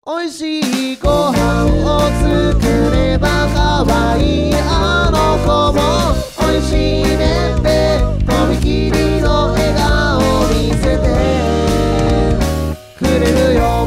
美味しいご飯を作れば可愛いあの子も美味しいねってとびきりの笑顔を見せてくれるよ。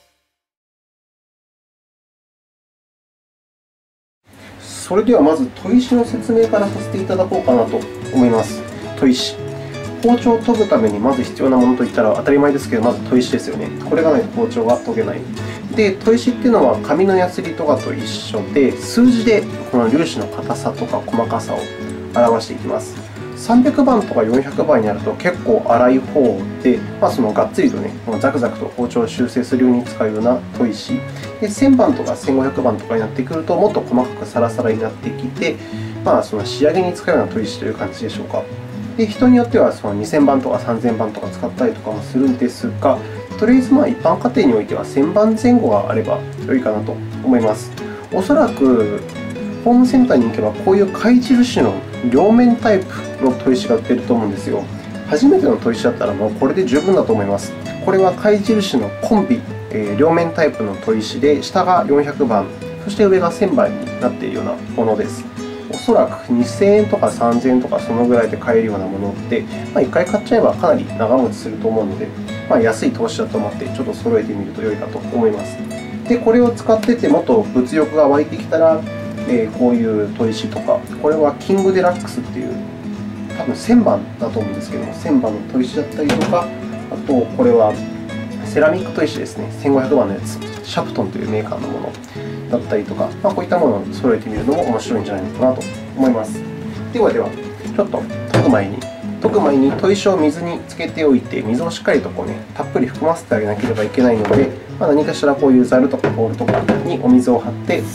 それではまず砥石の説明からさせていただこうかなと思います。砥石、包丁を研ぐためにまず必要なものといったら当たり前ですけど、まず砥石ですよね。これがないと包丁が研げない。で、砥石っていうのは紙のヤスリとかと一緒で、数字でこの粒子の硬さとか細かさを表していきます。300番とか400番になると結構粗い方で、そのがっつりとね、ザクザクと包丁を修正するように使うような砥石。で、1000番とか1500番とかになってくると、もっと細かくサラサラになってきて、その仕上げに使うような砥石という感じでしょうか。で、人によってはその2000番とか3000番とか使ったりとかもするんですが、とりあえず一般家庭においては1000番前後があれば良いかなと思います。おそらくホームセンターに行けばこういう貝印の両面タイプの砥石が売っていると思うんですよ。初めての砥石だったらもうこれで十分だと思います。これは貝印のコンビ、両面タイプの砥石で、下が400番、そして上が1000番になっているようなものです。おそらく2000円とか3000円とかそのぐらいで買えるようなものって、1回買っちゃえばかなり長持ちすると思うので、安い投資だと思ってちょっと揃えてみると良いかと思います。で、これを使っててもっと物欲が湧いてきたら、こういう砥石とか、これはキングデラックスっていう、多分1000番だと思うんですけども、1000番の砥石だったりとか、あとこれはセラミック砥石ですね、1500番のやつ、シャプトンというメーカーのものだったりとか、こういったものを揃えてみるのも面白いんじゃないのかなと思います。では、ちょっと研ぐ前に砥石を水につけておいて、水をしっかりとたっぷり含ませてあげなければいけないので、何かしらこういうザルとかボウルとかにお水を張って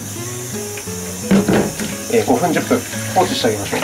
、5分、10分放置してあげましょう。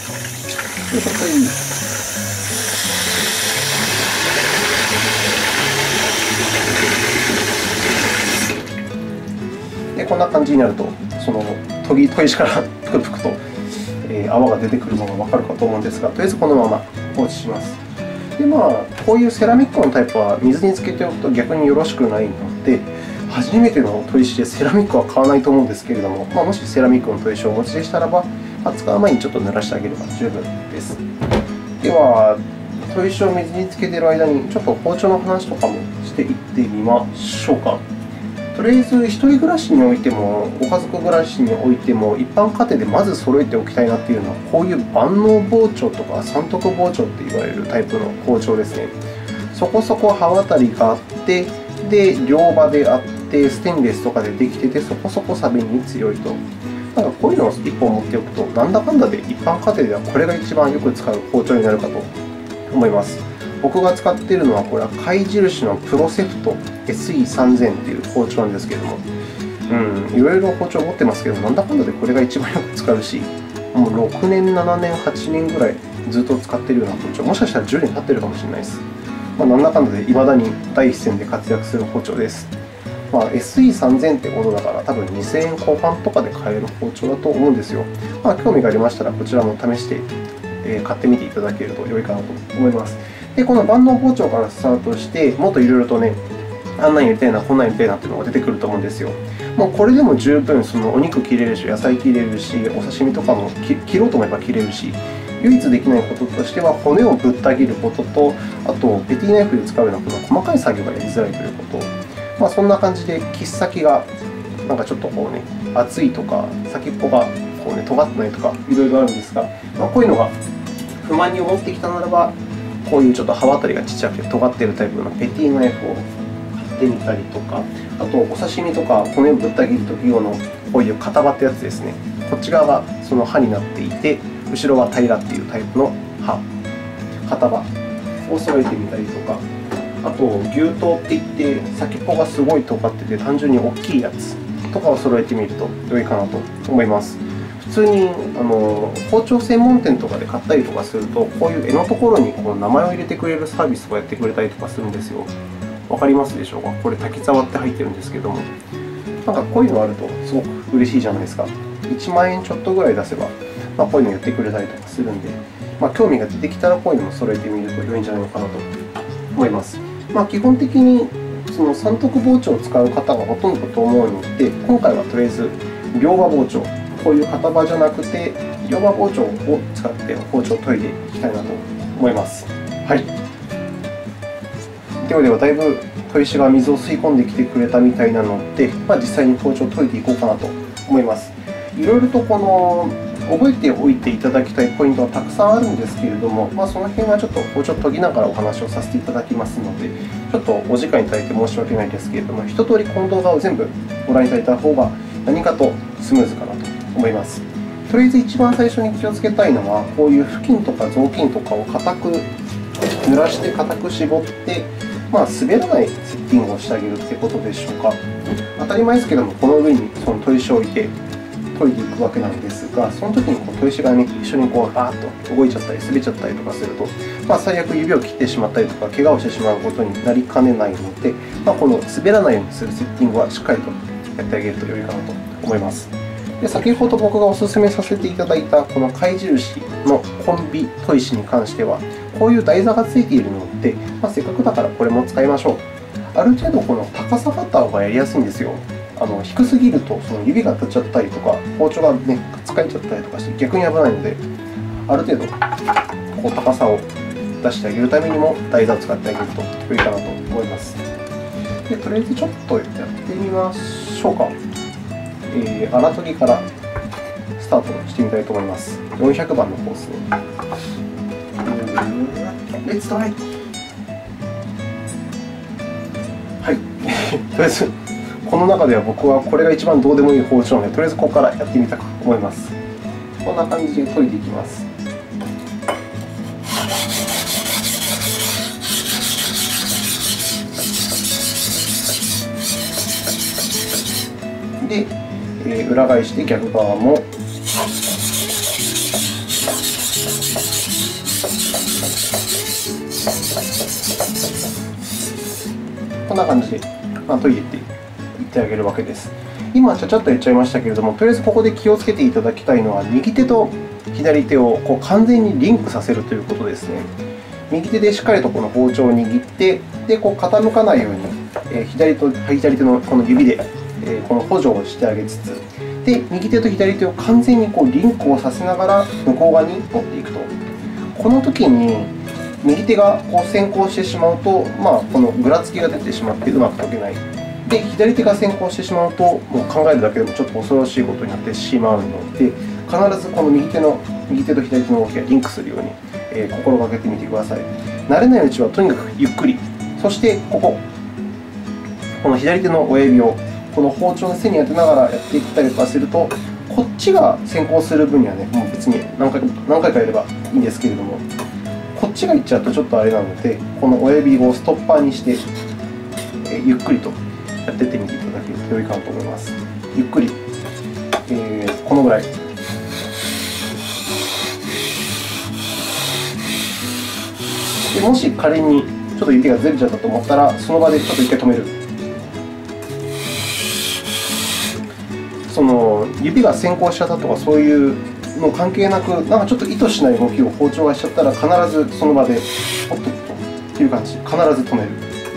で、こんな感じになると、その砥石からぷくぷくと泡が出てくるのが分かるかと思うんですが、とりあえずこのまま放置します。で、こういうセラミックのタイプは水につけておくと逆によろしくないので、初めての砥石でセラミックは買わないと思うんですけれども、もしセラミックの砥石をお持ちでしたらば、使う前にちょっと濡らしてあげれば十分です。では、砥石を水につけている間に、ちょっと包丁の話とかもしていってみましょうか。とりあえず、一人暮らしにおいても、ご家族暮らしにおいても、一般家庭でまず揃えておきたいなというのは、こういう万能包丁とか三徳包丁と言われるタイプの包丁ですね。そこそこ刃渡りがあって、で、両刃であって、ステンレスとかでできてて、そこそこ錆に強いと。こういうのを1本持っておくと、なんだかんだで一般家庭ではこれが一番よく使う包丁になるかと思います。僕が使っているのは、これは貝印のプロセフト SE3000 という包丁なんですけれども、いろいろ包丁持ってますけど、なんだかんだでこれが一番よく使うし、もう6年、7年、8年ぐらいずっと使っているような包丁、もしかしたら10年経っているかもしれないです。なんだかんだで未だに第一線で活躍する包丁です。SE3000 ってことだから、多分2000円後半とかで買える包丁だと思うんですよ。興味がありましたら、こちらも試して買ってみていただけると良いかなと思います。で、この万能包丁からスタートして、もっといろいろとね、あんなんやりたいな、こんなんやりたいなっていうのが出てくると思うんですよ。これでも十分お肉切れるし、野菜切れるし、お刺身とかも切ろうと思えば切れるし、唯一できないこととしては、骨をぶった切ることと、あと、ペティナイフで使うようなこの細かい作業がやりづらいということ。そんな感じで、切っ先がちょっと厚いとか、先っぽが尖ってないとか、いろいろあるんですが、こういうのが不満に思ってきたならば、こういうちょっと刃渡りがちっちゃくて尖っているタイプのペティナイフを買ってみたりとか、あと、お刺身とか骨をぶった切るとき用のこういう片刃ってやつですね。こっち側がその刃になっていて、後ろは平らっていうタイプの片刃を揃えてみたりとか、あと、牛刀っていって、先っぽがすごい尖ってて、単純に大きいやつとかを揃えてみると良いかなと思います。普通に包丁専門店とかで買ったりとかすると、こういう柄のところに名前を入れてくれるサービスをやってくれたりとかするんですよ。わかりますでしょうか？これ、滝沢って入ってるんですけども、こういうのあるとすごく嬉しいじゃないですか。1万円ちょっとぐらい出せば、こういうのやってくれたりとかするんで、興味が出てきたらこういうのも揃えてみると良いんじゃないのかなと思います。基本的にその三徳包丁を使う方がほとんどだと思うので、今回はとりあえず両刃包丁、こういう片刃じゃなくて両刃包丁を使って包丁を研いでいきたいなと思います。はい、ではだいぶ砥石が水を吸い込んできてくれたみたいなので、実際に包丁を研いでいこうかなと思います。いろいろと覚えておいていただきたいポイントはたくさんあるんですけれども、その辺はちょっと包丁を研ぎながらお話をさせていただきますので、ちょっとお時間いただいて申し訳ないですけれども、一通りこの動画を全部ご覧いただいた方が何かとスムーズかなと思います。とりあえず一番最初に気をつけたいのは、こういう布巾とか雑巾とかを固く濡らして固く絞って、滑らないセッティングをしてあげるということでしょうか。当たり前ですけれども、この上にその砥石を置いて研いでいくわけなんですが、その時に砥石が、一緒にガーッと動いちゃったり滑っちゃったりとかすると、最悪指を切ってしまったりとか怪我をしてしまうことになりかねないので、この滑らないようにするセッティングはしっかりとやってあげると良いかなと思います。で、先ほど僕がお勧めさせていただいたこの貝印のコンビ砥石に関しては、こういう台座がついているので、せっかくだからこれも使いましょう。ある程度この高さがあった方がやりやすいんですよ。低すぎるとその指が当たっちゃったりとか、包丁が疲れちゃったりとかして逆に危ないので、ある程度高さを出してあげるためにも台座を使ってあげると良いかなと思います。で、とりあえずちょっとやってみましょうか。荒研ぎからスタートしてみたいと思います。400番のコースを。レッツトライ。はい。とりあえず、この中では僕はこれが一番どうでもいい包丁なので、とりあえずここからやってみたく思います。こんな感じで研いでいきます。で、裏返して逆側もこんな感じで研いでいってあげるわけです。今、ちゃちゃっと言っちゃいましたけれども、とりあえずここで気をつけていただきたいのは、右手と左手を完全にリンクさせるということですね。右手でしっかりとこの包丁を握って、で傾かないように、左手のこの指でこの補助をしてあげつつ、で右手と左手を完全にリンクをさせながら向こう側に持っていくと。この時に右手が先行してしまうと、このぐらつきが出てしまってうまく研げない。で、左手が先行してしまうと、もう考えるだけでもちょっと恐ろしいことになってしまうので、必ずこの右手と左手の動きがリンクするように、心がけてみてください。慣れないうちはとにかくゆっくり、そしてこの左手の親指をこの包丁の背に当てながらやっていったりとかすると、こっちが先行する分にはもう別に何回かやればいいんですけれども、こっちがいっちゃうとちょっとあれなので、この親指をストッパーにして、ゆっくりとやっていってみていただけると良いかなと思います。ゆっくり、このぐらい。でもし仮にちょっと指がずれちゃったと思ったら、その場でちょっと一回止める。その指が先行しちゃったとか、そういうの関係なく、ちょっと意図しない動きを包丁がしちゃったら、必ずその場でポッとという感じ、必ず止める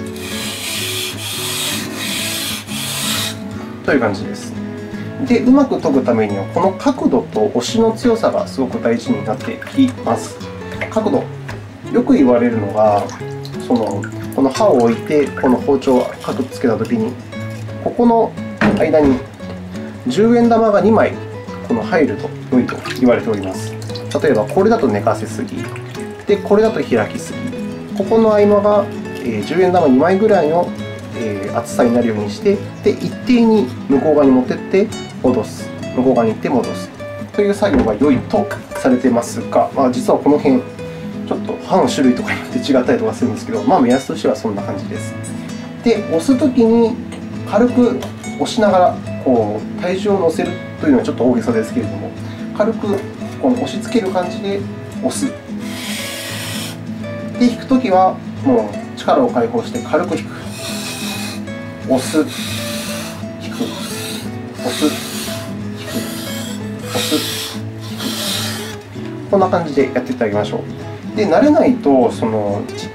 という感じです。で、うまく研ぐためには、この角度と押しの強さがすごく大事になってきます。角度、よく言われるのが、この刃を置いて、この包丁を角つけたときに、ここの間に10円玉が2枚入ると良いと言われております。例えば、これだと寝かせすぎ、でこれだと開きすぎ、ここの合間が10円玉2枚ぐらいの厚さになるようにして、で一定に向こう側に持っていって戻す、向こう側に行って戻すという作業が良いとされていますが、実はこの辺、ちょっと刃の種類とかによって違ったりとかするんですけど、目安としてはそんな感じです。で、押すときに軽く押しながら体重を乗せるというのはちょっと大げさですけれども、軽く押し付ける感じで押す。で、引くときはもう力を解放して軽く引く。押す、引く、押す、引く、押す、引く。こんな感じでやっていってあげましょう。で、慣れないとちっ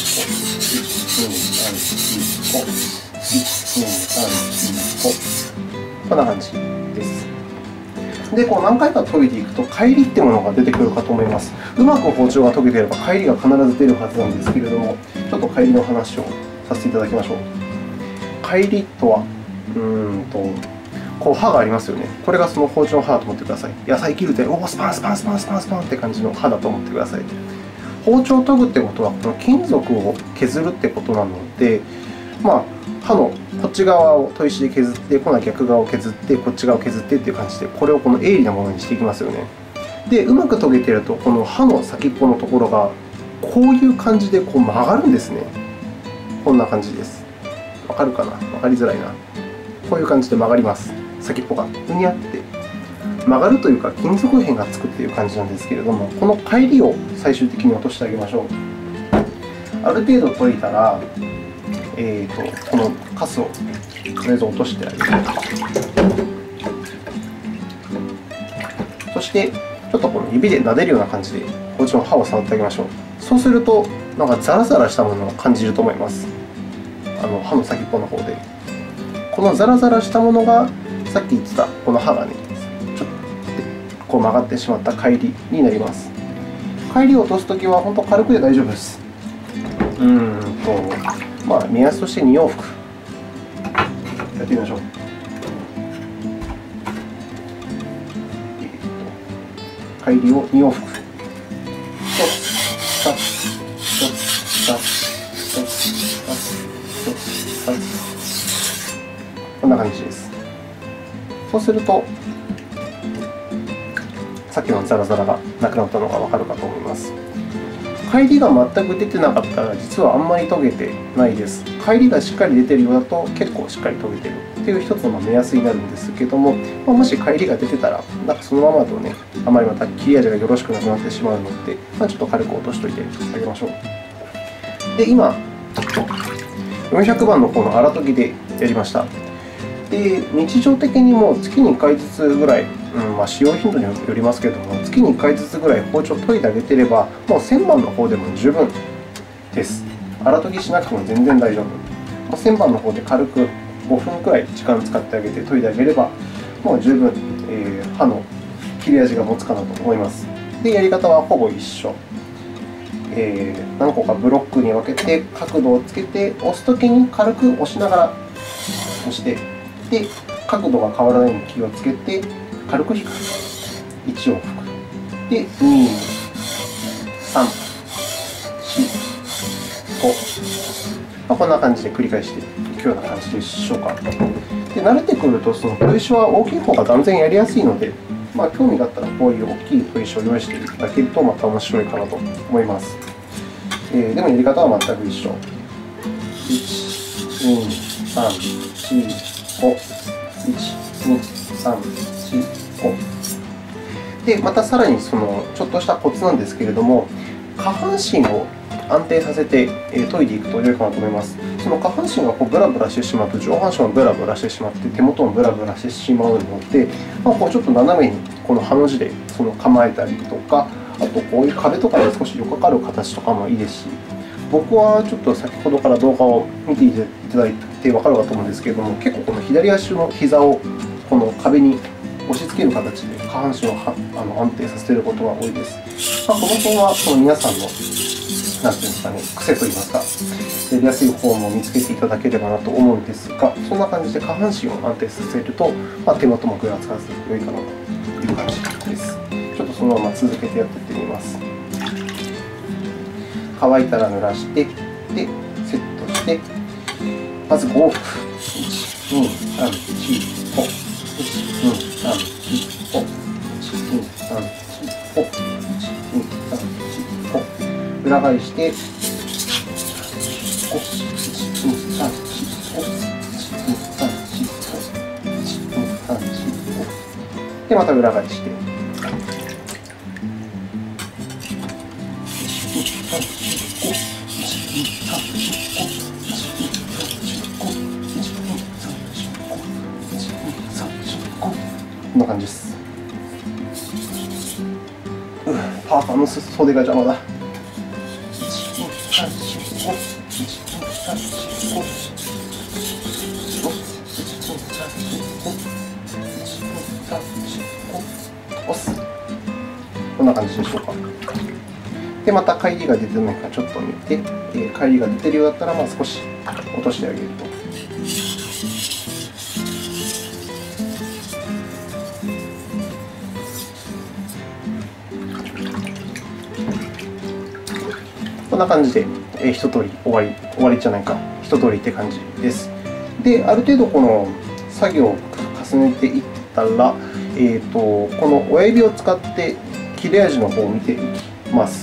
こんな感じです。で、こう何回か研いでいくと、乖離ってものが出てくるかと思います。うまく包丁が研げていれば、乖離が必ず出るはずなんですけれども、ちょっと乖離の話をさせていただきましょう。乖離とは、こう刃がありますよね。これがその包丁の刃だと思ってください。野菜切ると、スパンスパンスパンスパンスパンって感じの刃だと思ってください。包丁を研ぐってことは、この金属を削るってことなので、刃のこっち側を砥石で削って、今度は逆側を削って、こっち側を削ってっていう感じで、これをこの鋭利なものにしていきますよね。で、うまく研げていると、この刃の先っぽのところが、こういう感じでこう曲がるんですね。こんな感じです。わかるかな？わかりづらいな。こういう感じで曲がります。先っぽがうにゃって曲がるというか、金属片がつくという感じなんですけれども、この乖離を最終的に落としてあげましょう。ある程度研いだら、このカスをとりあえず落としてあげる。そして、ちょっとこの指で撫でるような感じで、包丁の刃を触ってあげましょう。そうすると、なんかザラザラしたものを感じると思います。刃の先っぽの方で。このザラザラしたものが、さっき言ってたこの刃がね、ちょっとこう曲がってしまった乖離になります。乖離を落とすときは、本当軽くで大丈夫です。目安として2往復やってみましょう。乖離を2往復。こんな感じです。そうすると、さっきのザラザラがなくなったのがわかるかと思います。 帰りが全く出てなかったら、実はあんまり研げてないです。帰りがしっかり出ているようだと、結構しっかり研げているという一つの目安になるんですけども、もし帰りが出てたら、そのままだとね、あまりまた切れ味がよろしくなくなってしまうので、ちょっと軽く落としておいてあげましょう。で、今、400番の方の荒研ぎでやりました。で、日常的にも月に1回ずつぐらい、使用頻度によりますけれども、月に1回ずつぐらい包丁を研いであげていれば、もう1000番の方でも十分です。荒研ぎしなくても全然大丈夫。1000番の方で軽く5分くらい時間使ってあげて研いであげれば、もう十分、刃の切れ味が持つかなと思います。で、やり方はほぼ一緒。何個かブロックに分けて、角度をつけて、押すときに軽く押しながら押して、で、角度が変わらないように気をつけて、軽く引く。1往復。で、2、3、4、5。こんな感じで繰り返していくような感じでしょうか。で、慣れてくると、その砥石は大きい方が断然やりやすいので、興味があったらこういう大きい砥石を用意していただけるとまた面白いかなと思います。でもやり方は全く一緒。1、2、3、4、5。1、2、3、4、5。で、またさらにちょっとしたコツなんですけれども、下半身を安定させて研いでいくと良いかなと思います。その下半身がブラブラしてしまうと、上半身もブラブラしてしまって、手元もブラブラしてしまうので、ちょっと斜めにこのハの字で構えたりとか、あとこういう壁とかで少しよかかる形とかもいいですし、僕はちょっと先ほどから動画を見ていただいて分かるかと思うんですけれども、結構この左足の膝をこの壁に押し付ける形で下半身を安定させることが多いです。この辺は皆さんのなんていうんですかね、癖といいますか、やりやすいフォームを見つけていただければなと思うんですが、そんな感じで下半身を安定させると、手元もぐらつかず良いかなという感じです。ちょっとそのまま続けてやっていってみます。乾いたら濡らして、で、セットして、まず5往復。1、2、3、4、5。1、2、3、4、5。1、2、3、4、5。1、2、3、4、5。裏返して、1、2、3、4、5。1、2、3、4、5。1、2、3、4、5。1、2、3、4、5。で、また裏返して。こんな感じです。パーカーの袖が邪魔だ。押す。こんな感じでしょうか。で、また帰りが出てないかちょっと見て、帰りが出ているようだったら少し落としてあげると。こんな感じで、一通り終わりじゃないか、一通りって感じです。で、ある程度この作業を重ねていったら、この親指を使って切れ味の方を見ていきます。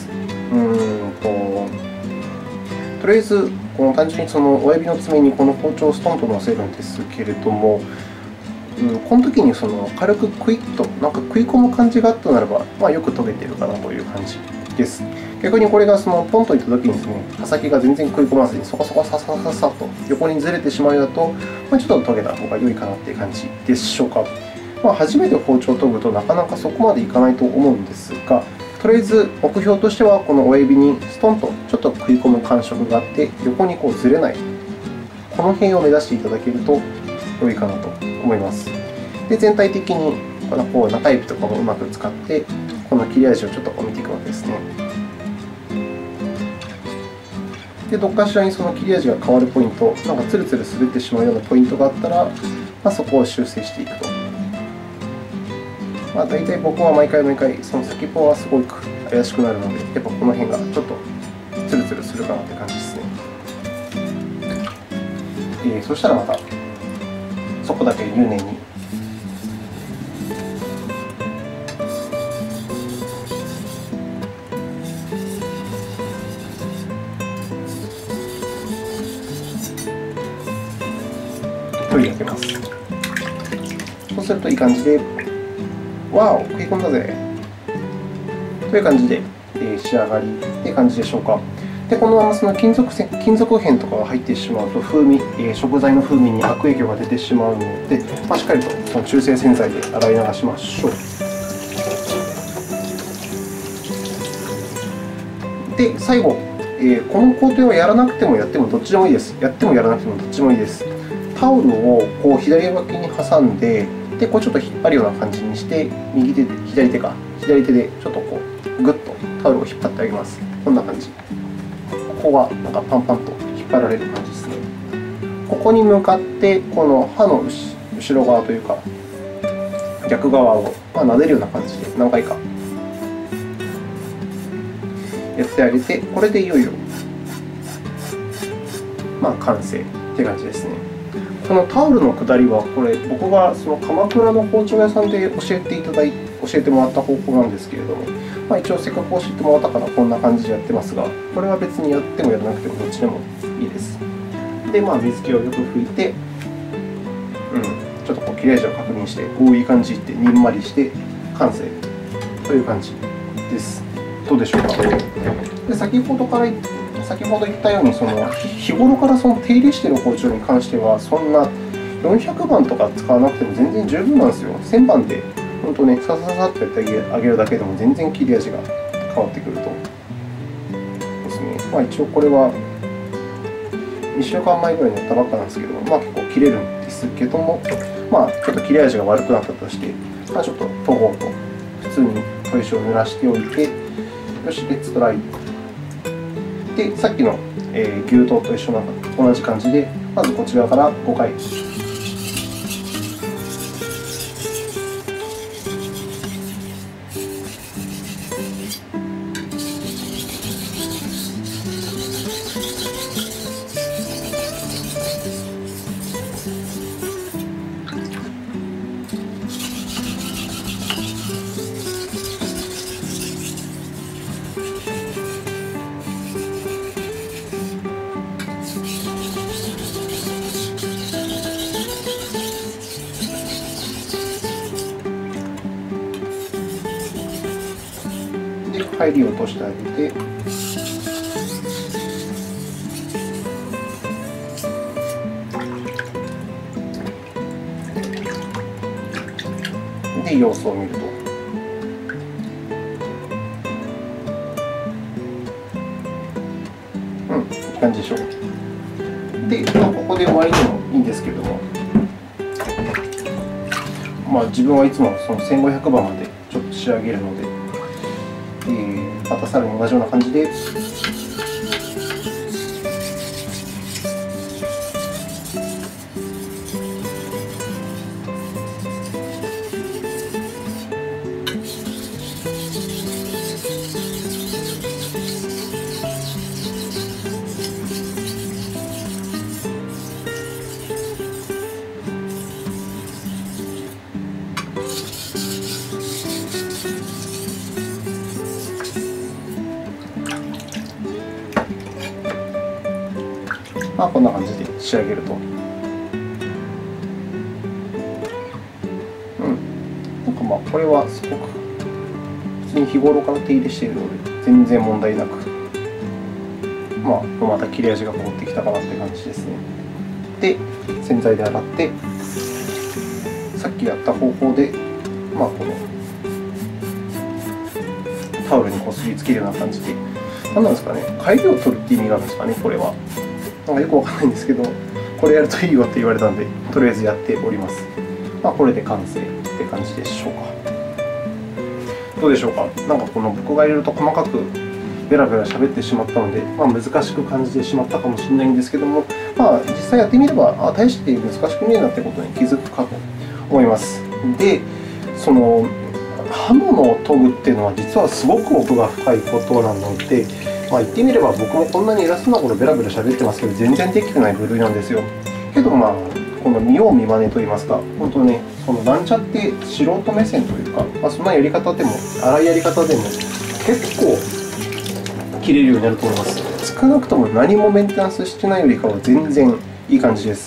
とりあえず、単純に親指の爪にこの包丁をストンと乗せるんですけれども、この時に軽くクイッと食い込む感じがあったならば、よく研げているかなという感じです。逆にこれがポンといった時にですね、刃先が全然食い込まずにそこそこササササと横にずれてしまうようだと、ちょっと研げた方が良いかなという感じでしょうか。初めて包丁を研ぐとなかなかそこまでいかないと思うんですが、とりあえず目標としてはこの親指にストンとちょっと食い込む感触があって、横にずれない、この辺を目指していただけると良いかなと思います。で、全体的に中指とかもうまく使って、この切れ味をちょっと見ていくわけですね。で、どっかしらにその切れ味が変わるポイント、ツルツル滑ってしまうようなポイントがあったら、そこを修正していくと。大体僕は毎回その先っぽはすごく怪しくなるので、やっぱこの辺がちょっとツルツルするかなって感じですね。そしたらまたそこだけ入念に。 研いであげます。そうするといい感じで、わお、食い込んだぜという感じで仕上がりって感じでしょうか。で、このままその金属片とかが入ってしまうと風味、食材の風味に悪影響が出てしまうので、しっかりとその中性洗剤で洗い流しましょう。で、最後、この工程をやらなくてもやってもどっちでもいいです。やってもやらなくてもどっちでもいいです。タオルをこう左脇に挟んで、こうちょっと引っ張るような感じにして、左手でちょっとこうグッとタオルを引っ張ってあげます。こんな感じ。ここがなんかパンパンと引っ張られる感じですね。ここに向かって、この刃の後ろ側というか、逆側を撫でるような感じで何回かやってあげて、これでいよいよ完成って感じですね。このタオルのくだりは、これ僕がその鎌倉の包丁屋さんで教えてもらった方法なんですけれども、一応せっかく教えてもらったからこんな感じでやってますが、これは別にやってもやらなくてもどっちでもいいです。で、水気をよく拭いて、ちょっとこう切れ味を確認して、いい感じってにんまりして完成という感じです。どうでしょうか。で、先ほど言ったように、日頃から手入れしている包丁に関しては、そんな400番とか使わなくても全然十分なんですよ。1000番で本当ね、さささっとやってあげるだけでも全然切れ味が変わってくるとですね。一応これは2週間前ぐらいにやったばっかなんですけど、結構切れるんですけども、ちょっと切れ味が悪くなったとして、ちょっと研ごうと普通に砥石を濡らしておいて、よし、レッツトライ。で、さっきの牛刀と同じ感じで、まずこちらから5回。入りを落としてあげて、で、様子を見ると、いい感じでしょう。で、ここで終わりでもいいんですけども、自分はいつもその1500番までちょっと仕上げるので、またさらに同じような感じで、こんな感じで仕上げると、これはすごく普通に日頃から手入れしているので全然問題なく、また切れ味が戻ってきたかなって感じですね。で、洗剤で洗って、さっきやった方法で、このタオルにこすりつけるような感じで、何なんですかね、帰りを取るって意味があるんですかね、これは。よくわかんないんですけど、これやるといいよって言われたんで、とりあえずやっております。これで完成って感じでしょうか。どうでしょうか。この僕がいろいろと細かくベラベラ喋ってしまったので、難しく感じてしまったかもしれないんですけども、実際やってみれば、大して難しくねえなってことに気づくかと思います。で、刃物を研ぐっていうのは実はすごく奥が深いことなので、言ってみれば僕もこんなに偉そうなことベラベラ喋ってますけど、全然できてない部類なんですよ。けどこの見よう見まねといいますか、本当ね、なんちゃって素人目線というか、そんなやり方でも、粗いやり方でも結構切れるようになると思います。少なくとも何もメンテナンスしてないよりかは全然いい感じです。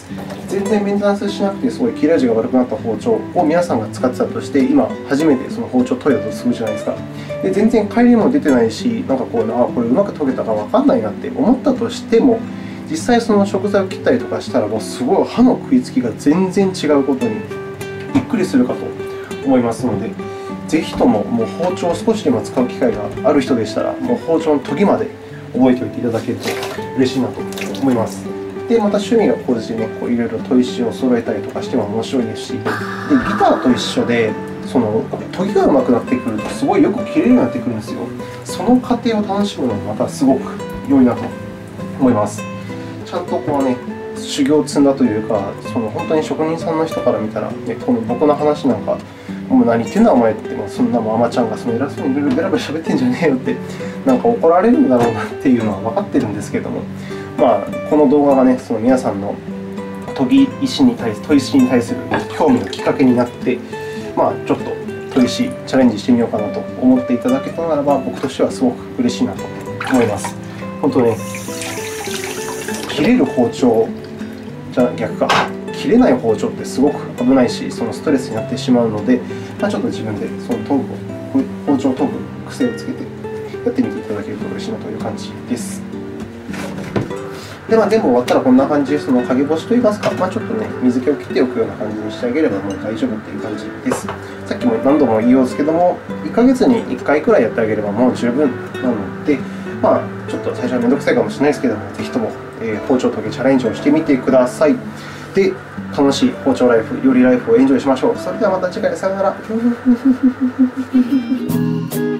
全然メンテナンスしなくてすごい切れ味が悪くなった包丁を皆さんが使ってたとして、今初めてその包丁を研いだとするじゃないですか。で全然帰りも出てないし、なんかこれうまく研げたか分かんないなって思ったとしても、実際その食材を切ったりとかしたら、もうすごい刃の食いつきが全然違うことにびっくりするかと思いますので、ぜひとももう包丁を少しでも使う機会がある人でしたら、もう包丁の研ぎまで覚えておいていただけると嬉しいなと思います。でまた趣味が高じてね、いろいろ砥石を揃えたりとかしても面白いですし、でギターと一緒でその研ぎが上手くなってくるとすごいよく切れるようになってくるんですよ。その過程を楽しむのもまたすごく良いなと思います。ちゃんとこうね、修行を積んだというか、その本当に職人さんの人から見たら、ね、この僕の話なんか、もう何言ってんだお前って、そんなもんアマちゃんがその偉そうにいろいろベラベラ喋ってんじゃねえよって、なんか怒られるんだろうなっていうのは分かってるんですけども、この動画がね、その皆さんの研石に対する興味のきっかけになって、ちょっと研石チャレンジしてみようかなと思っていただけたならば、僕としてはすごく嬉しいなと思います。本当ね、切れる包丁逆か、切れない包丁ってすごく危ないし、そのストレスになってしまうので、ちょっと自分でその包丁を研ぐ癖をつけてやってみていただけると嬉しいなという感じです。で全部終わったらこんな感じで、その陰干しといいますか、ちょっとね、水気を切っておくような感じにしてあげればもう大丈夫っていう感じです。さっきも何度も言いますけども、1ヶ月に1回くらいやってあげればもう十分なので、ちょっと最初はめんどくさいかもしれないですけども、ぜひとも包丁研ぎチャレンジをしてみてください。で、楽しい包丁ライフ、料理ライフをエンジョイしましょう。それではまた次回、さようなら。